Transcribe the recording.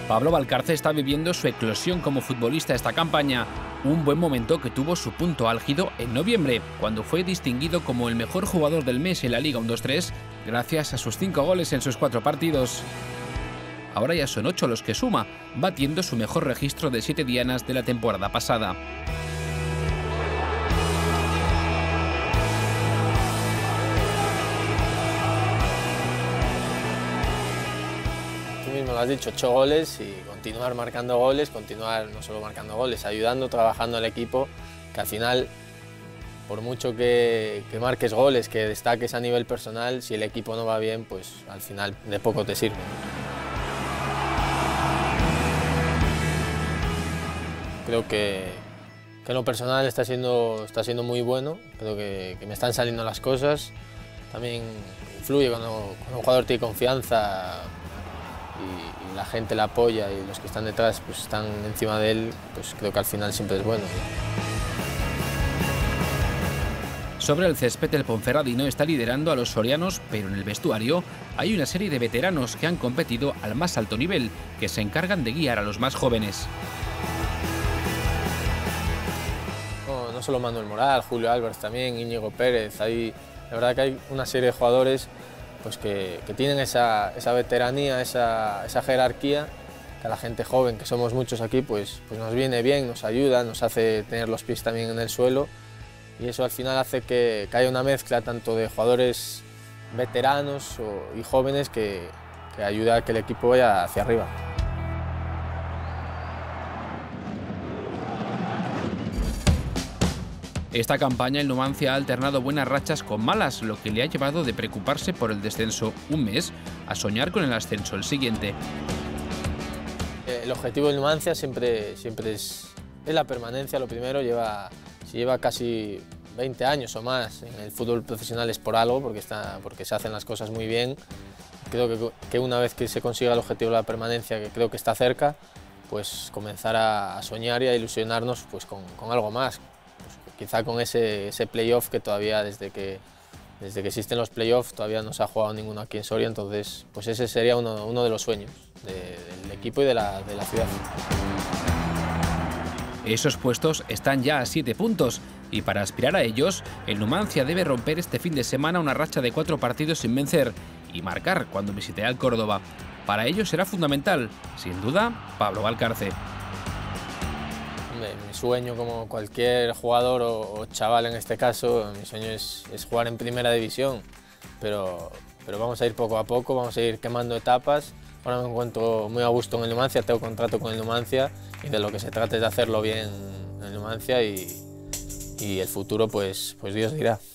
Pablo Valcarce está viviendo su eclosión como futbolista esta campaña, un buen momento que tuvo su punto álgido en noviembre, cuando fue distinguido como el mejor jugador del mes en la Liga 1-2-3, gracias a sus 5 goles en sus 4 partidos. Ahora ya son 8 los que suma, batiendo su mejor registro de 7 dianas de la temporada pasada. Mismo lo has dicho, 8 goles y continuar marcando goles, continuar no solo marcando goles, ayudando, trabajando al equipo, que al final, por mucho que marques goles, que destaques a nivel personal, si el equipo no va bien, pues al final de poco te sirve. Creo que en lo personal está siendo muy bueno, creo que me están saliendo las cosas, también influye cuando un jugador tiene confianza y la gente le apoya y los que están detrás pues están encima de él, pues creo que al final siempre es bueno. Sobre el césped, el Ponferradino está liderando a los sorianos, pero en el vestuario hay una serie de veteranos que han competido al más alto nivel, que se encargan de guiar a los más jóvenes. No solo Manuel Moral, Julio Álvarez también, Íñigo Pérez, la verdad que hay una serie de jugadores pues que tienen esa veteranía, esa jerarquía, que a la gente joven, que somos muchos aquí, pues nos viene bien, nos ayuda, nos hace tener los pies también en el suelo, y eso al final hace que haya una mezcla tanto de jugadores veteranos y jóvenes que ayuda a que el equipo vaya hacia arriba. Esta campaña el Numancia ha alternado buenas rachas con malas, lo que le ha llevado de preocuparse por el descenso un mes a soñar con el ascenso el siguiente. El objetivo del Numancia siempre es la permanencia, lo primero. Si lleva casi 20 años o más en el fútbol profesional es por algo, porque se hacen las cosas muy bien. Creo que una vez que se consiga el objetivo de la permanencia, que creo que está cerca, pues comenzar a soñar y a ilusionarnos pues con algo más. Quizá con ese playoff que todavía, desde que existen los playoffs, todavía no se ha jugado ninguno aquí en Soria, entonces pues ese sería uno de los sueños del equipo y de la ciudad. Esos puestos están ya a 7 puntos y para aspirar a ellos, el Numancia debe romper este fin de semana una racha de 4 partidos sin vencer y marcar cuando visite al Córdoba. Para ello será fundamental, sin duda, Pablo Valcarce. Mi sueño, como cualquier jugador o chaval en este caso, mi sueño es jugar en primera división, pero vamos a ir poco a poco, vamos a ir quemando etapas. Ahora me encuentro muy a gusto en el Numancia, tengo contrato con el Numancia y de lo que se trata es de hacerlo bien en el Numancia y el futuro pues Dios dirá.